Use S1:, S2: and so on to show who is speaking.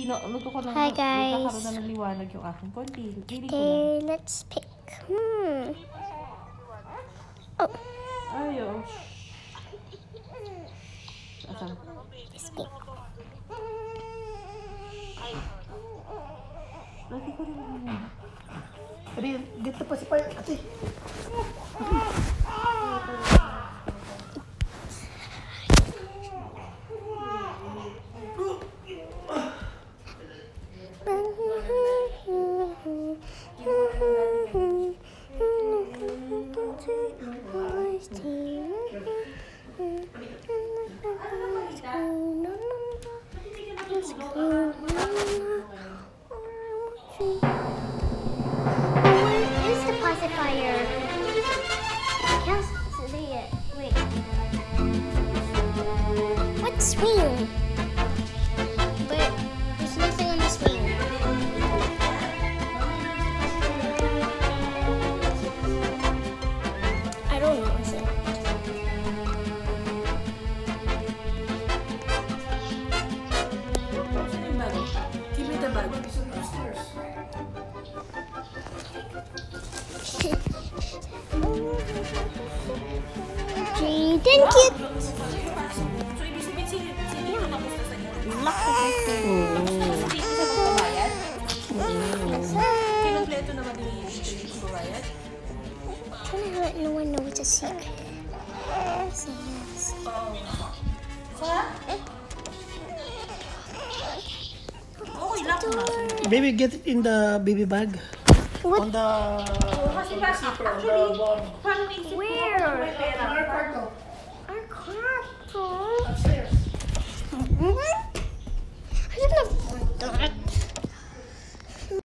S1: Hi guys. Okay, let's pick. Oh.
S2: Ayaw.
S1: Let's pick.
S2: Lagi ko rin naman. Rin, dito pa si Payo. Ate.
S1: Where is the pacifier? I can't see it. Wait. What swing? But there's nothing on the swing. I don't know. Is it?
S2: Give me the bag.
S1: Okay, thank you.
S2: So, ibig sabihin, sino yung napusta sa inyo? Hindi siya magbabayad? Kinumpleto naman din yung magbabayad?
S1: Trying to let no one know it's a secret. So, yes.
S2: Okay lang kung nasa.
S3: Baby, get it in the baby bag.
S1: What?
S3: On the...
S2: Kasi actually, parang naisip ko,
S1: Where?
S2: may pera.
S1: Our car.
S3: Upstairs.
S1: Mm-hmm.